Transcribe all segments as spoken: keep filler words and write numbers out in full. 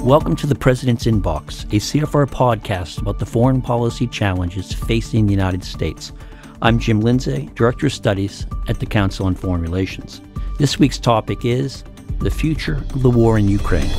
Welcome to the President's Inbox, a C F R podcast about the foreign policy challenges facing the United States. I'm Jim Lindsay, Director of Studies at the Council on Foreign Relations. This week's topic is the future of the war in Ukraine.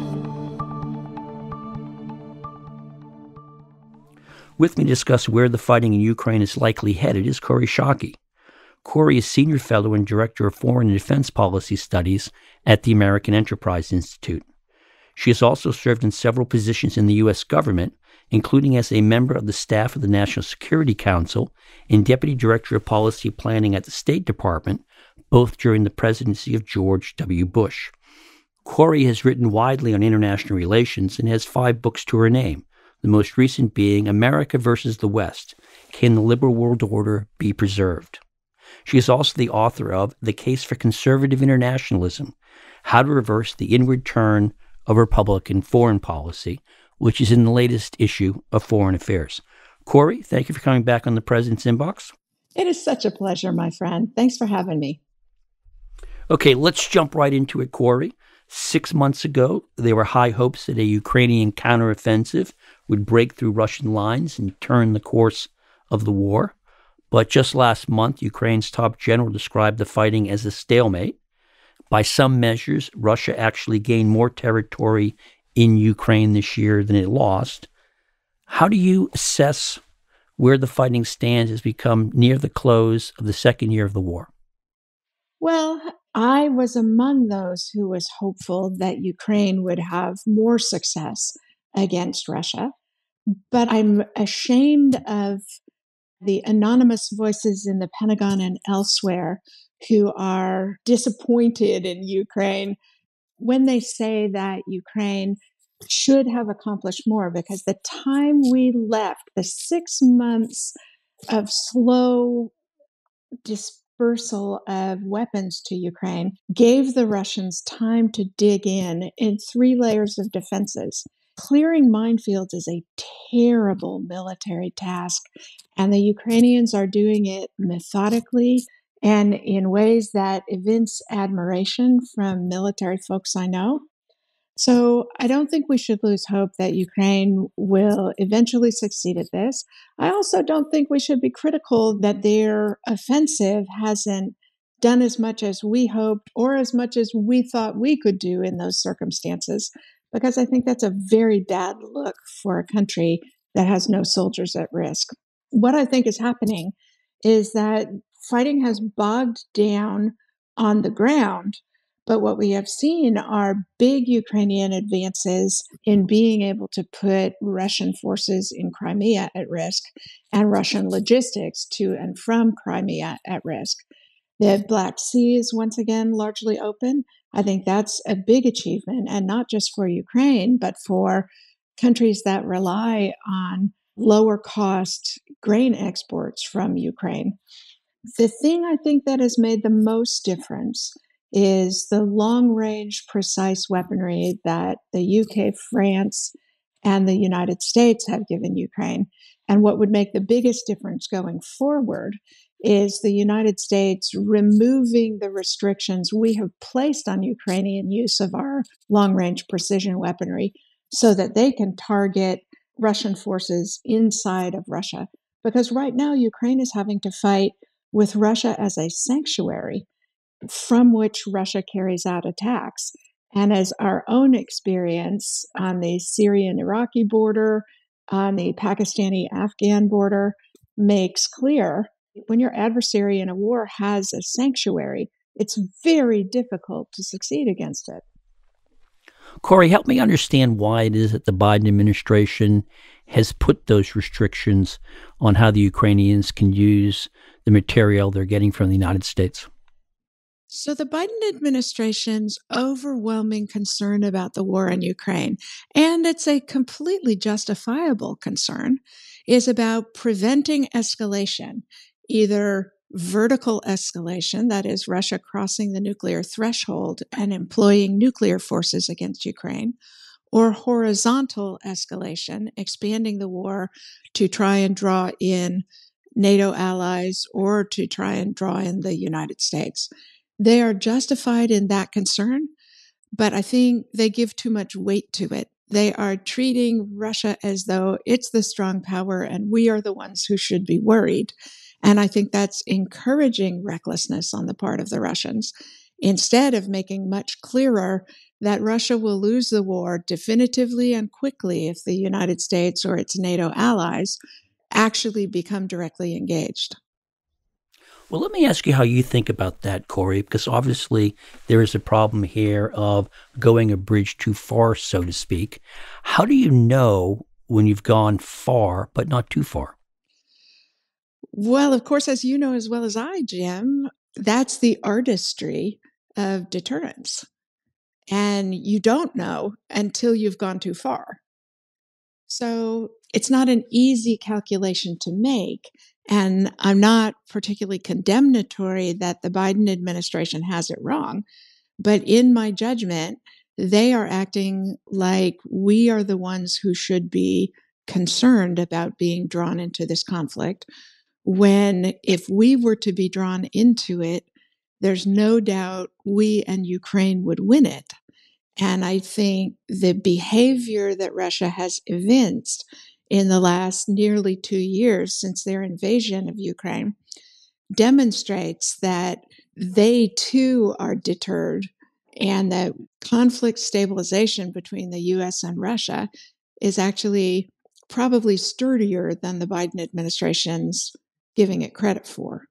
With me to discuss where the fighting in Ukraine is likely headed is Kori Schake. Kori is Senior Fellow and Director of Foreign and Defense Policy Studies at the American Enterprise Institute. She has also served in several positions in the U S government, including as a member of the staff of the National Security Council and Deputy Director of Policy Planning at the State Department, both during the presidency of George W. Bush. Kori has written widely on international relations and has five books to her name, the most recent being America versus the West, Can the Liberal World Order Be Preserved? She is also the author of The Case for Conservative Internationalism, How to Reverse the Inward Turn of Republican Foreign Policy, which is in the latest issue of Foreign Affairs. Kori, thank you for coming back on the President's Inbox. It is such a pleasure, my friend. Thanks for having me. Okay, let's jump right into it, Kori. Six months ago, there were high hopes that a Ukrainian counteroffensive would break through Russian lines and turn the course of the war. But just last month, Ukraine's top general described the fighting as a stalemate. By some measures, Russia actually gained more territory in Ukraine this year than it lost. How do you assess where the fighting stands as we come near the close of the second year of the war? Well, I was among those who was hopeful that Ukraine would have more success against Russia, but I'm ashamed of the anonymous voices in the Pentagon and elsewhere who are disappointed in Ukraine when they say that Ukraine should have accomplished more, because the time we left, the six months of slow dispersal of weapons to Ukraine, gave the Russians time to dig in in three layers of defenses. Clearing minefields is a terrible military task, and the Ukrainians are doing it methodically and in ways that evince admiration from military folks I know. So I don't think we should lose hope that Ukraine will eventually succeed at this. I also don't think we should be critical that their offensive hasn't done as much as we hoped or as much as we thought we could do in those circumstances, because I think that's a very bad look for a country that has no soldiers at risk. What I think is happening is that fighting has bogged down on the ground, but what we have seen are big Ukrainian advances in being able to put Russian forces in Crimea at risk and Russian logistics to and from Crimea at risk. The Black Sea is once again largely open. I think that's a big achievement, and not just for Ukraine, but for countries that rely on lower cost grain exports from Ukraine. The thing I think that has made the most difference is the long-range precise weaponry that the U K, France, and the United States have given Ukraine. And what would make the biggest difference going forward is the United States removing the restrictions we have placed on Ukrainian use of our long-range precision weaponry so that they can target Russian forces inside of Russia. Because right now, Ukraine is having to fight with Russia as a sanctuary from which Russia carries out attacks. And as our own experience on the Syrian-Iraqi border, on the Pakistani-Afghan border makes clear, when your adversary in a war has a sanctuary, it's very difficult to succeed against it. Kori, help me understand why it is that the Biden administration has put those restrictions on how the Ukrainians can use the material they're getting from the United States. So the Biden administration's overwhelming concern about the war in Ukraine, and it's a completely justifiable concern, is about preventing escalation, either vertical escalation, that is Russia crossing the nuclear threshold and employing nuclear forces against Ukraine, or horizontal escalation, expanding the war to try and draw in NATO allies or to try and draw in the United States. They are justified in that concern, but I think they give too much weight to it. They are treating Russia as though it's the strong power and we are the ones who should be worried. And I think that's encouraging recklessness on the part of the Russians, instead of making much clearer that Russia will lose the war definitively and quickly if the United States or its NATO allies actually become directly engaged. Well, let me ask you how you think about that, Kori, because obviously there is a problem here of going a bridge too far, so to speak. How do you know when you've gone far, but not too far? Well, of course, as you know as well as I, Jim, that's the artistry of deterrence. And you don't know until you've gone too far. So it's not an easy calculation to make. And I'm not particularly condemnatory that the Biden administration has it wrong. But in my judgment, they are acting like we are the ones who should be concerned about being drawn into this conflict, when if we were to be drawn into it, there's no doubt we and Ukraine would win it. And I think the behavior that Russia has evinced in the last nearly two years since their invasion of Ukraine demonstrates that they too are deterred, and that conflict stabilization between the U S and Russia is actually probably sturdier than the Biden administration's giving it credit for.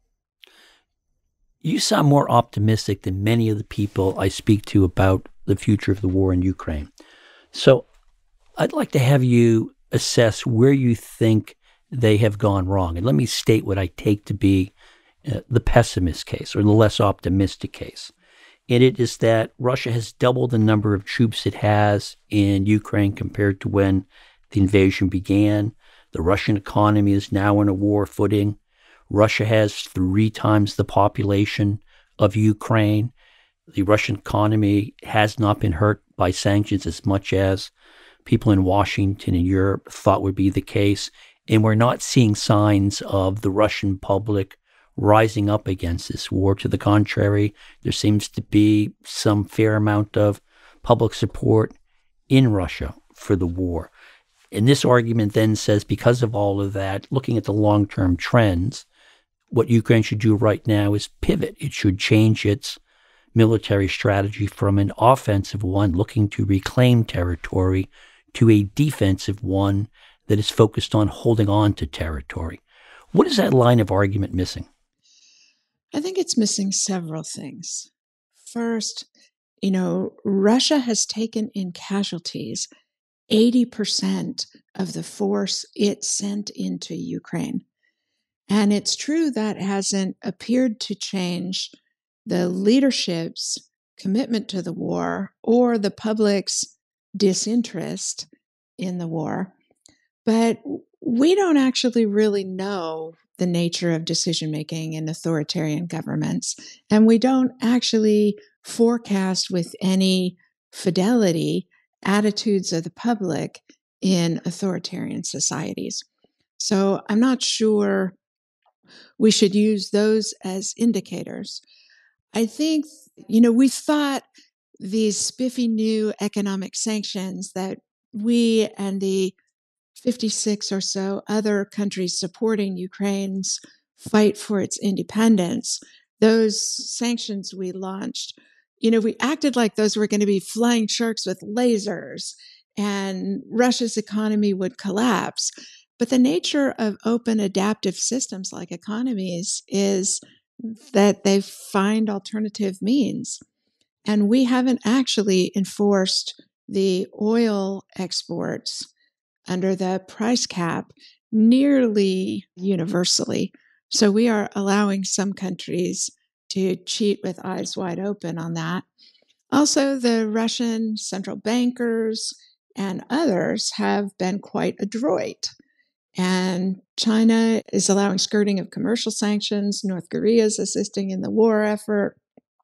You sound more optimistic than many of the people I speak to about the future of the war in Ukraine. So I'd like to have you assess where you think they have gone wrong. And let me state what I take to be uh, the pessimist case, or the less optimistic case. And it is that Russia has doubled the number of troops it has in Ukraine compared to when the invasion began. The Russian economy is now on a war footing. Russia has three times the population of Ukraine. The Russian economy has not been hurt by sanctions as much as people in Washington and Europe thought would be the case. And we're not seeing signs of the Russian public rising up against this war. To the contrary, there seems to be some fair amount of public support in Russia for the war. And this argument then says, because of all of that, looking at the long-term trends, what Ukraine should do right now is pivot. It should change its military strategy from an offensive one looking to reclaim territory to a defensive one that is focused on holding on to territory. What is that line of argument missing? I think it's missing several things. First, you know, Russia has taken in casualties eighty percent of the force it sent into Ukraine. And it's true that hasn't appeared to change the leadership's commitment to the war or the public's disinterest in the war. But we don't actually really know the nature of decision-making in authoritarian governments, and we don't actually forecast with any fidelity attitudes of the public in authoritarian societies. So I'm not sure we should use those as indicators. I think, you know, we thought these spiffy new economic sanctions that we and the fifty-six or so other countries supporting Ukraine's fight for its independence, those sanctions we launched, you know, we acted like those were going to be flying sharks with lasers and Russia's economy would collapse. But the nature of open adaptive systems like economies is that they find alternative means. And we haven't actually enforced the oil exports under the price cap nearly universally. So we are allowing some countries to cheat with eyes wide open on that. Also, the Russian central bankers and others have been quite adroit. And China is allowing skirting of commercial sanctions. North Korea is assisting in the war effort.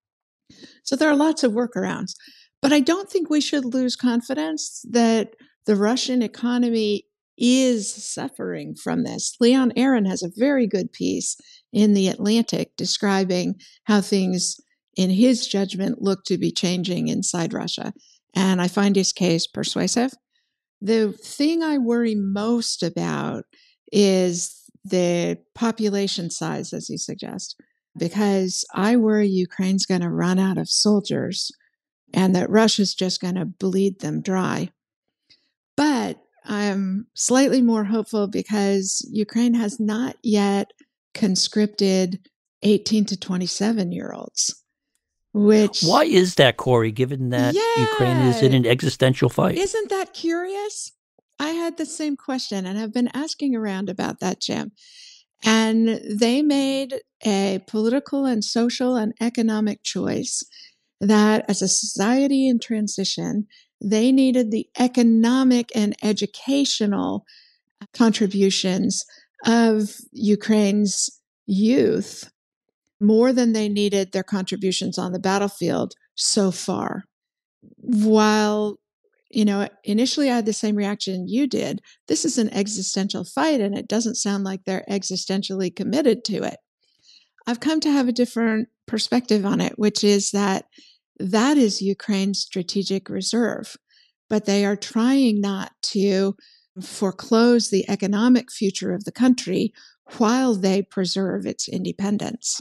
So there are lots of workarounds. But I don't think we should lose confidence that the Russian economy is suffering from this. Leon Aron has a very good piece in The Atlantic describing how things, in his judgment, look to be changing inside Russia. and I find his case persuasive. The thing I worry most about is the population size, as you suggest, because I worry Ukraine's going to run out of soldiers and that Russia's just going to bleed them dry. But I'm slightly more hopeful because Ukraine has not yet conscripted eighteen to twenty-seven year olds, which... Why is that, Kori, given that yeah, Ukraine is in an existential fight? Isn't that curious? I had the same question and have been asking around about that, Jim. And they made a political and social and economic choice that as a society in transition, they needed the economic and educational contributions of Ukraine's youth more than they needed their contributions on the battlefield so far. While, you know, initially I had the same reaction you did. This is an existential fight, and it doesn't sound like they're existentially committed to it. I've come to have a different perspective on it, which is that that is Ukraine's strategic reserve, but they are trying not to foreclose the economic future of the country while they preserve its independence.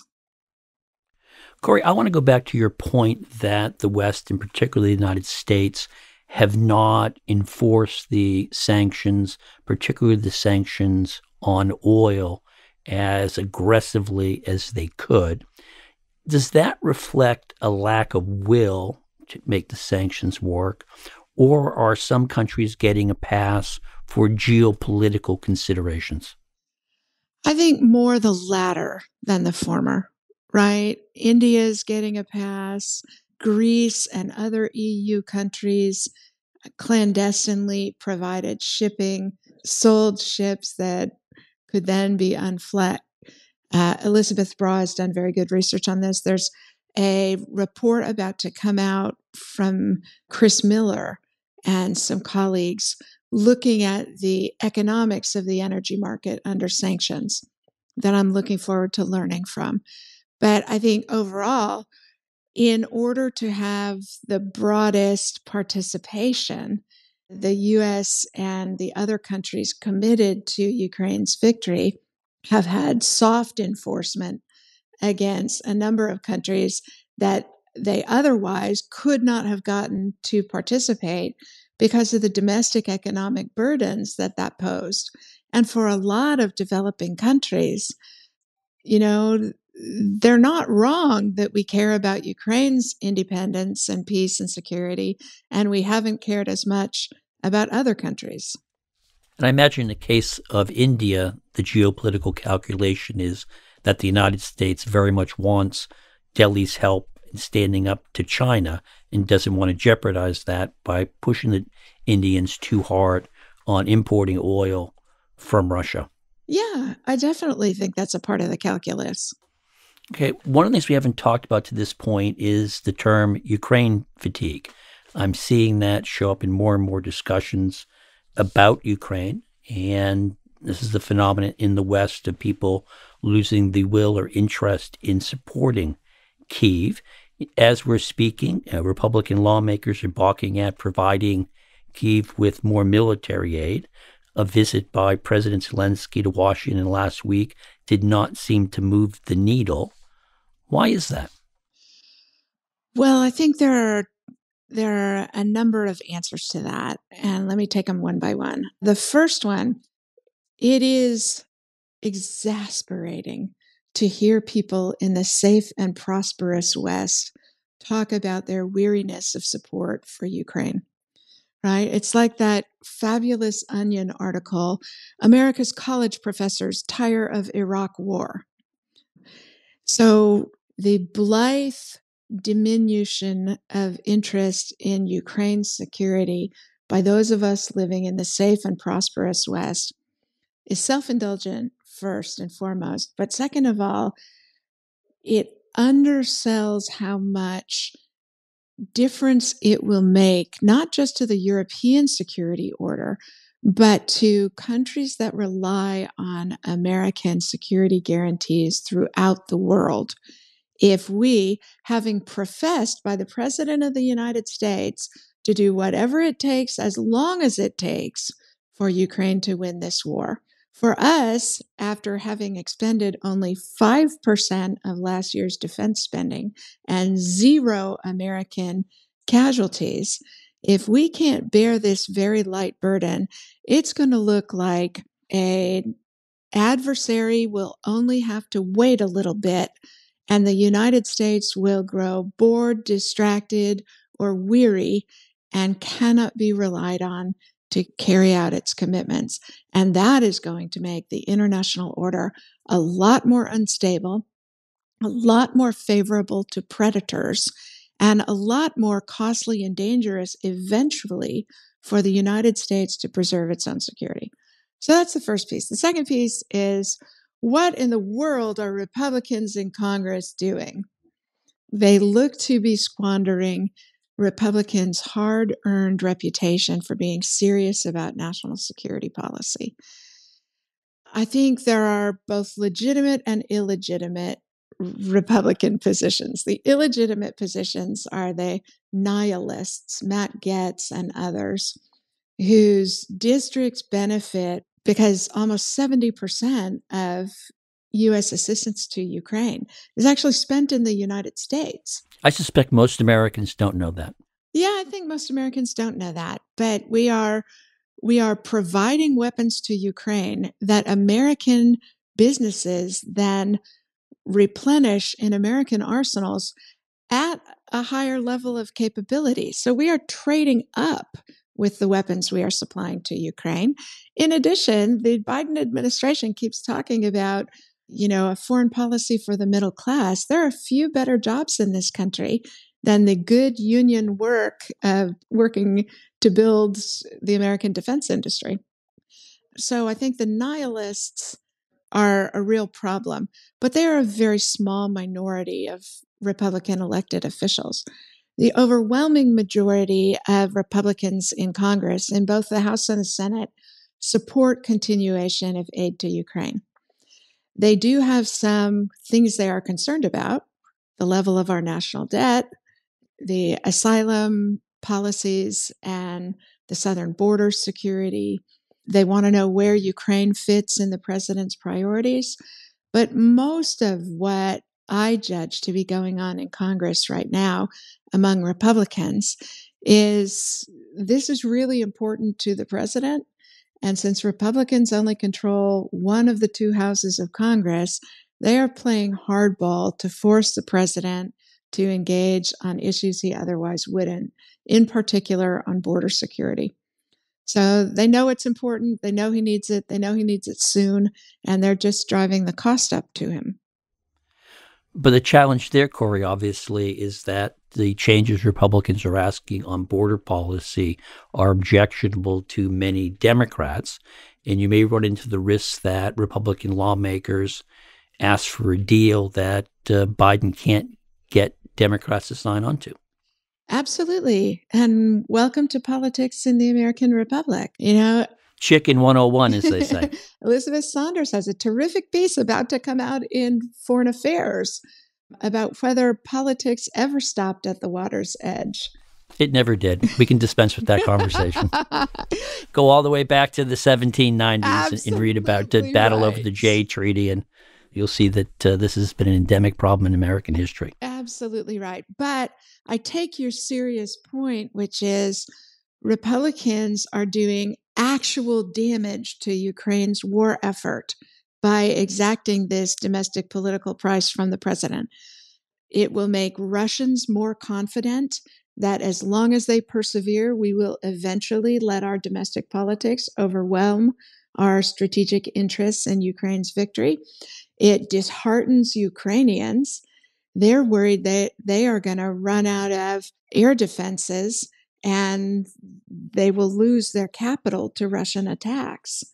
Kori, I want to go back to your point that the West, and particularly the United States, have not enforced the sanctions, particularly the sanctions on oil, as aggressively as they could. Does that reflect a lack of will to make the sanctions work, or are some countries getting a pass for geopolitical considerations? I think more the latter than the former, right? India's getting a pass. Greece and other E U countries clandestinely provided shipping, sold ships that could then be unflagged. Uh, Elizabeth Braw has done very good research on this. There's a report about to come out from Chris Miller and some colleagues looking at the economics of the energy market under sanctions that I'm looking forward to learning from. But I think overall, in order to have the broadest participation, the U S and the other countries committed to Ukraine's victory have had soft enforcement against a number of countries that they otherwise could not have gotten to participate because of the domestic economic burdens that that posed. And for a lot of developing countries, you know, they're not wrong that we care about Ukraine's independence and peace and security, and we haven't cared as much about other countries. And I imagine in the case of India, the geopolitical calculation is that the United States very much wants Delhi's help in standing up to China and doesn't want to jeopardize that by pushing the Indians too hard on importing oil from Russia. Yeah, I definitely think that's a part of the calculus. Okay, one of the things we haven't talked about to this point is the term Ukraine fatigue. I'm seeing that show up in more and more discussions about Ukraine, and this is the phenomenon in the West of people losing the will or interest in supporting Kyiv. As we're speaking, uh, Republican lawmakers are balking at providing Kyiv with more military aid. A visit by President Zelensky to Washington last week did not seem to move the needle. Why is that? Well, I think there are there are a number of answers to that, and let me take them one by one. The first one, it is exasperating to hear people in the safe and prosperous West talk about their weariness of support for Ukraine. Right? It's like that fabulous Onion article, America's college professors tire of Iraq war. So the blithe diminution of interest in Ukraine's security by those of us living in the safe and prosperous West is self-indulgent first and foremost. But second of all, it undersells how much difference it will make, not just to the European security order, but to countries that rely on American security guarantees throughout the world. If we, having professed by the President of the United States to do whatever it takes, as long as it takes, for Ukraine to win this war. For us, after having expended only five percent of last year's defense spending and zero American casualties, if we can't bear this very light burden, it's going to look like an adversary will only have to wait a little bit, and the United States will grow bored, distracted, or weary and cannot be relied on to carry out its commitments. And that is going to make the international order a lot more unstable, a lot more favorable to predators, and a lot more costly and dangerous eventually for the United States to preserve its own security. So that's the first piece. The second piece is, what in the world are Republicans in Congress doing? They look to be squandering Republicans' hard-earned reputation for being serious about national security policy. I think there are both legitimate and illegitimate Republican positions. The illegitimate positions are the nihilists, Matt Gaetz and others, whose districts benefit because almost seventy percent of U S assistance to Ukraine is actually spent in the United States. I suspect most Americans don't know that. Yeah, I think most Americans don't know that. But we are we are providing weapons to Ukraine that American businesses then replenish in American arsenals at a higher level of capability. So we are trading up with the weapons we are supplying to Ukraine. In addition, the Biden administration keeps talking about, you know, a foreign policy for the middle class. There are a few better jobs in this country than the good union work of working to build the American defense industry. So I think the nihilists are a real problem, but they are a very small minority of Republican elected officials. The overwhelming majority of Republicans in Congress, in both the House and the Senate, support continuation of aid to Ukraine. They do have some things they are concerned about: the level of our national debt, the asylum policies, and the southern border security. They want to know where Ukraine fits in the president's priorities. But most of what I judge to be going on in Congress right now among Republicans is this is really important to the president. And since Republicans only control one of the two houses of Congress, they are playing hardball to force the president to engage on issues he otherwise wouldn't, in particular on border security. So they know it's important. They know he needs it. They know he needs it soon. And they're just driving the cost up to him. But the challenge there, Kori, obviously, is that the changes Republicans are asking on border policy are objectionable to many Democrats. And you may run into the risks that Republican lawmakers ask for a deal that uh, Biden can't get Democrats to sign on to. Absolutely. And welcome to politics in the American Republic. You know, Chicken one oh one, as they say. Elizabeth Saunders has a terrific piece about to come out in Foreign Affairs about whether politics ever stopped at the water's edge. It never did. We can dispense with that conversation. Go all the way back to the seventeen nineties Absolutely and read about the battle right. over the Jay Treaty, and you'll see that uh, this has been an endemic problem in American history. Absolutely right. But I take your serious point, which is Republicans are doing actual damage to Ukraine's war effort by exacting this domestic political price from the president. It will make Russians more confident that as long as they persevere, we will eventually let our domestic politics overwhelm our strategic interests in Ukraine's victory. It disheartens Ukrainians. They're worried that they are going to run out of air defenses and they will lose their capital to Russian attacks.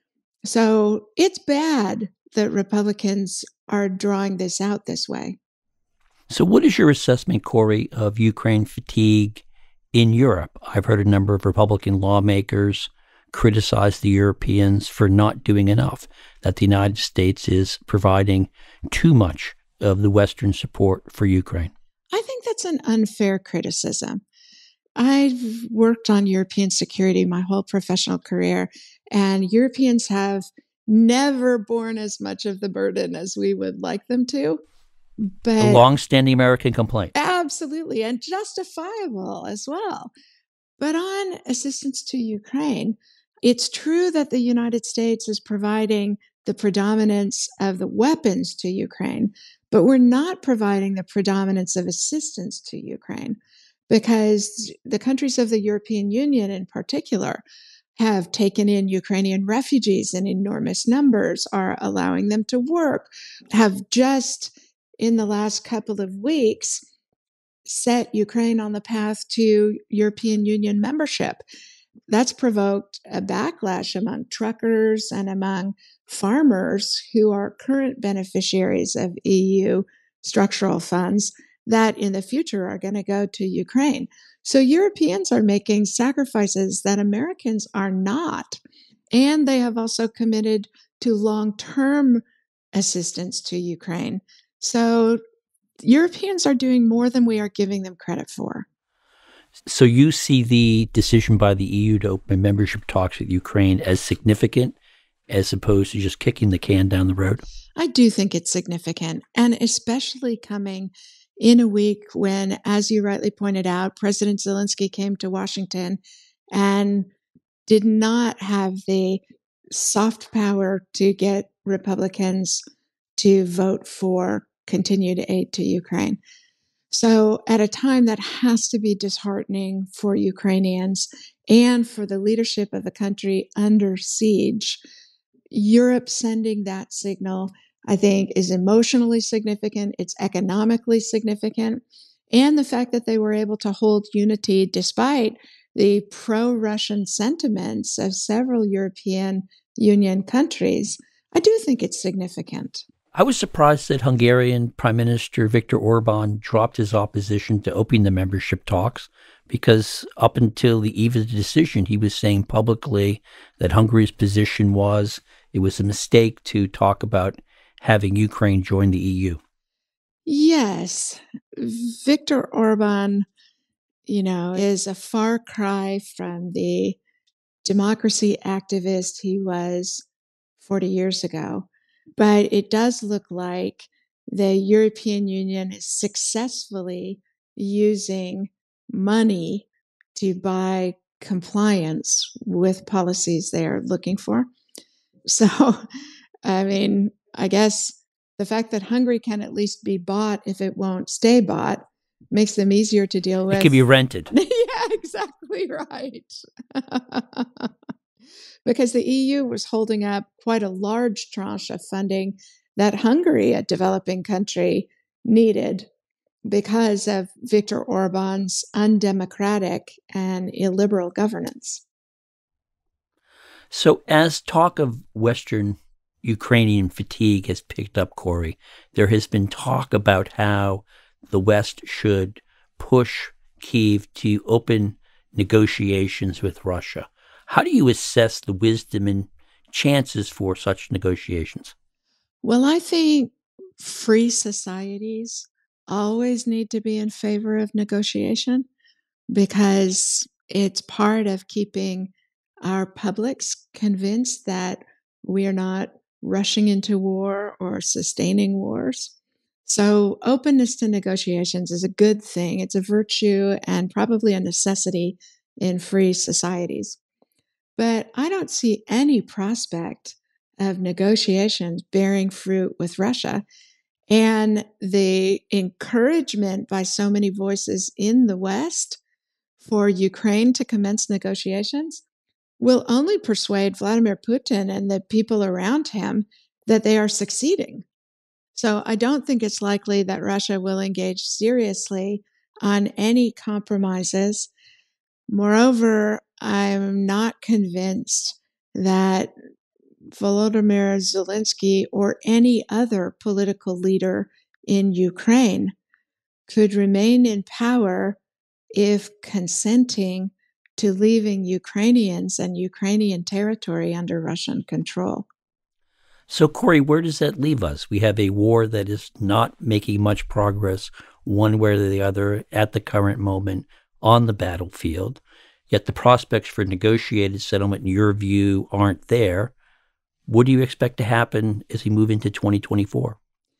So it's bad that Republicans are drawing this out this way. So what is your assessment, Kori, of Ukraine fatigue in Europe? I've heard a number of Republican lawmakers criticize the Europeans for not doing enough, that the United States is providing too much of the Western support for Ukraine. I think that's an unfair criticism. I've worked on European security my whole professional career, and Europeans have never borne as much of the burden as we would like them to. But a long-standing American complaint. Absolutely, and justifiable as well. But on assistance to Ukraine, it's true that the United States is providing the predominance of the weapons to Ukraine, but we're not providing the predominance of assistance to Ukraine because the countries of the European Union in particular have taken in Ukrainian refugees in enormous numbers, are allowing them to work, have just in the last couple of weeks set Ukraine on the path to European Union membership. That's provoked a backlash among truckers and among farmers who are current beneficiaries of E U structural funds that in the future are going to go to Ukraine. So Europeans are making sacrifices that Americans are not. And they have also committed to long-term assistance to Ukraine. So Europeans are doing more than we are giving them credit for. So you see the decision by the E U to open membership talks with Ukraine as significant as opposed to just kicking the can down the road? I do think it's significant, and especially coming in a week when, as you rightly pointed out, President Zelensky came to Washington and did not have the soft power to get Republicans to vote for continued aid to Ukraine. So at a time that has to be disheartening for Ukrainians and for the leadership of a country under siege, Europe sending that signal, I think, is emotionally significant. It's economically significant. And the fact that they were able to hold unity despite the pro-Russian sentiments of several European Union countries, I do think it's significant. I was surprised that Hungarian Prime Minister Viktor Orban dropped his opposition to opening the membership talks, because up until the eve of the decision, he was saying publicly that Hungary's position was it was a mistake to talk about having Ukraine join the E U. Yes. Viktor Orban, you know, is a far cry from the democracy activist he was forty years ago. But it does look like the European Union is successfully using money to buy compliance with policies they're looking for. So, I mean, I guess the fact that Hungary can at least be bought if it won't stay bought makes them easier to deal with. It can be rented. Yeah, exactly right. Because the E U was holding up quite a large tranche of funding that Hungary, a developing country, needed because of Viktor Orban's undemocratic and illiberal governance. So as talk of Western Ukrainian fatigue has picked up, Kori, there has been talk about how the West should push Kyiv to open negotiations with Russia. How do you assess the wisdom and chances for such negotiations? Well, I think free societies always need to be in favor of negotiation because it's part of keeping our publics convinced that we are not rushing into war or sustaining wars. So openness to negotiations is a good thing. It's a virtue and probably a necessity in free societies. But I don't see any prospect of negotiations bearing fruit with Russia. And the encouragement by so many voices in the West for Ukraine to commence negotiations will only persuade Vladimir Putin and the people around him that they are succeeding. So I don't think it's likely that Russia will engage seriously on any compromises. Moreover, I'm not convinced that Volodymyr Zelensky or any other political leader in Ukraine could remain in power if consenting to leaving Ukrainians and Ukrainian territory under Russian control. So, Kori, where does that leave us? We have a war that is not making much progress one way or the other at the current moment. on the battlefield, yet the prospects for negotiated settlement, in your view, aren't there. What do you expect to happen as we move into twenty twenty-four?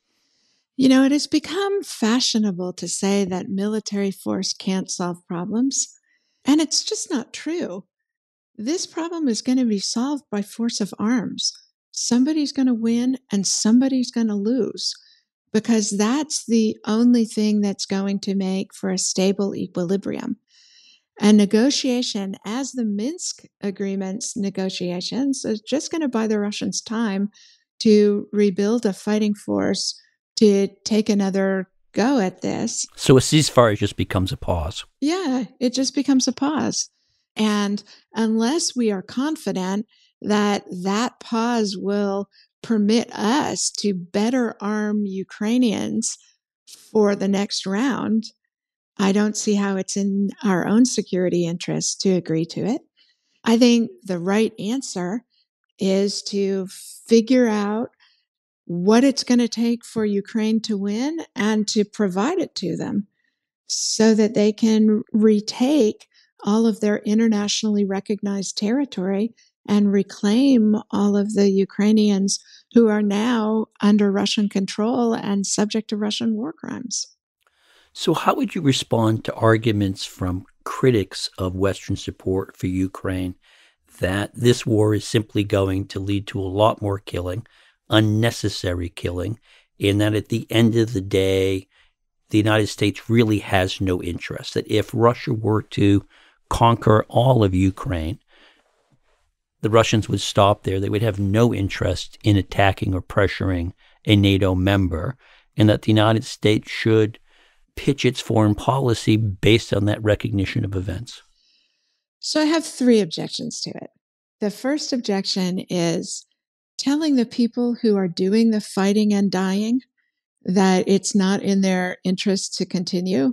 You know, it has become fashionable to say that military force can't solve problems, and it's just not true. This problem is going to be solved by force of arms. Somebody's going to win and somebody's going to lose, because that's the only thing that's going to make for a stable equilibrium. And negotiation, as the Minsk agreements negotiations, is just going to buy the Russians time to rebuild a fighting force to take another go at this. So a ceasefire just becomes a pause. Yeah, it just becomes a pause. And unless we are confident that that pause will permit us to better arm Ukrainians for the next round, I don't see how it's in our own security interest to agree to it. I think the right answer is to figure out what it's going to take for Ukraine to win and to provide it to them so that they can retake all of their internationally recognized territory and reclaim all of the Ukrainians who are now under Russian control and subject to Russian war crimes. So how would you respond to arguments from critics of Western support for Ukraine that this war is simply going to lead to a lot more killing, unnecessary killing, and that at the end of the day, the United States really has no interest, that if Russia were to conquer all of Ukraine, the Russians would stop there. They would have no interest in attacking or pressuring a NATO member, and that the United States should pitch its foreign policy based on that recognition of events? So I have three objections to it. The first objection is telling the people who are doing the fighting and dying that it's not in their interest to continue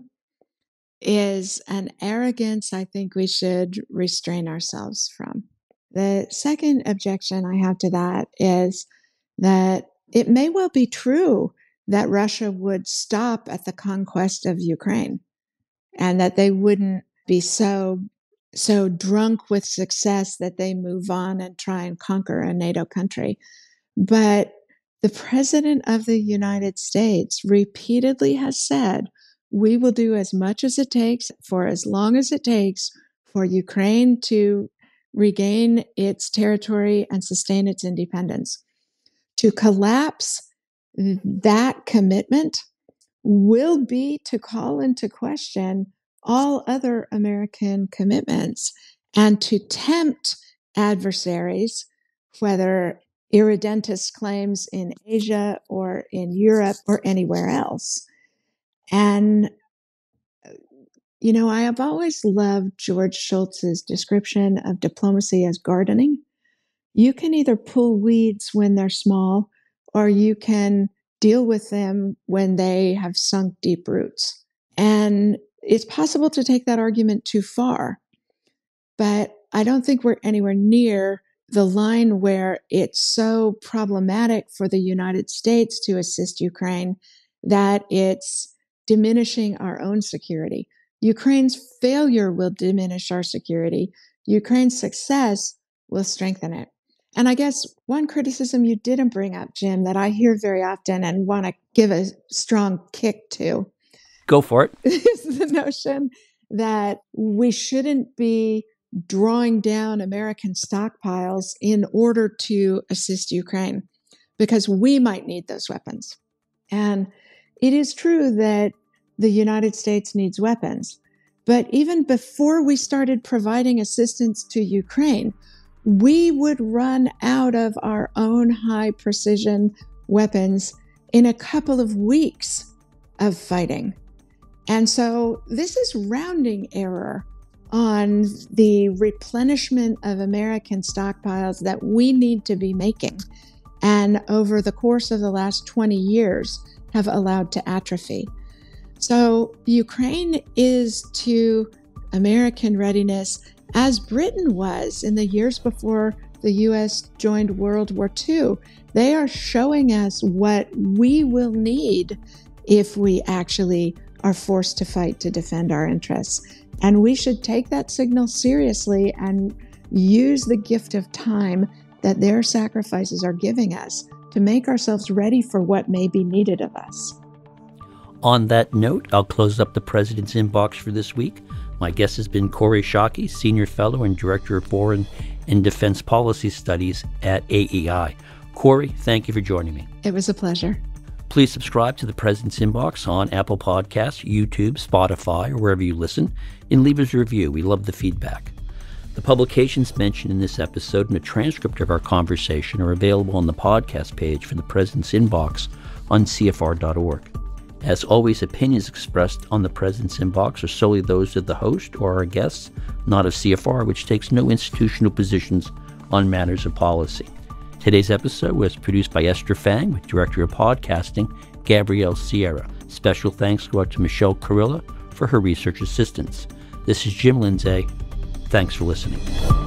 is an arrogance I think we should restrain ourselves from. The second objection I have to that is that it may well be true that Russia would stop at the conquest of Ukraine and that they wouldn't be so so drunk with success that they move on and try and conquer a NATO country. But the President of the United States repeatedly has said, we will do as much as it takes for as long as it takes for Ukraine to regain its territory and sustain its independence. To collapse that commitment will be to call into question all other American commitments and to tempt adversaries, whether irredentist claims in Asia or in Europe or anywhere else. And, you know, I have always loved George Shultz's description of diplomacy as gardening. You can either pull weeds when they're small, or you can deal with them when they have sunk deep roots. And it's possible to take that argument too far, but I don't think we're anywhere near the line where it's so problematic for the United States to assist Ukraine that it's diminishing our own security. Ukraine's failure will diminish our security. Ukraine's success will strengthen it. And I guess one criticism you didn't bring up, Jim, that I hear very often and want to give a strong kick to. Go for it. Is the notion that we shouldn't be drawing down American stockpiles in order to assist Ukraine, because we might need those weapons. And it is true that the United States needs weapons. But even before we started providing assistance to Ukraine, we would run out of our own high precision weapons in a couple of weeks of fighting. And so this is rounding error on the replenishment of American stockpiles that we need to be making, and over the course of the last twenty years have allowed to atrophy. So Ukraine is to American readiness as Britain was in the years before the U S joined World War Two. They are showing us what we will need if we actually are forced to fight to defend our interests. And we should take that signal seriously and use the gift of time that their sacrifices are giving us to make ourselves ready for what may be needed of us. On that note, I'll close up the President's Inbox for this week. My guest has been Kori Schake, Senior Fellow and Director of Foreign and Defense Policy Studies at A E I. Kori, thank you for joining me. It was a pleasure. Please subscribe to the President's Inbox on Apple Podcasts, YouTube, Spotify, or wherever you listen, and leave us a review. We love the feedback. The publications mentioned in this episode and a transcript of our conversation are available on the podcast page for the President's Inbox on C F R dot org. As always, opinions expressed on the President's Inbox are solely those of the host or our guests, not of C F R, which takes no institutional positions on matters of policy. Today's episode was produced by Esther Fang with Director of Podcasting, Gabrielle Sierra. Special thanks go out to Michelle Carilla for her research assistance. This is Jim Lindsay. Thanks for listening.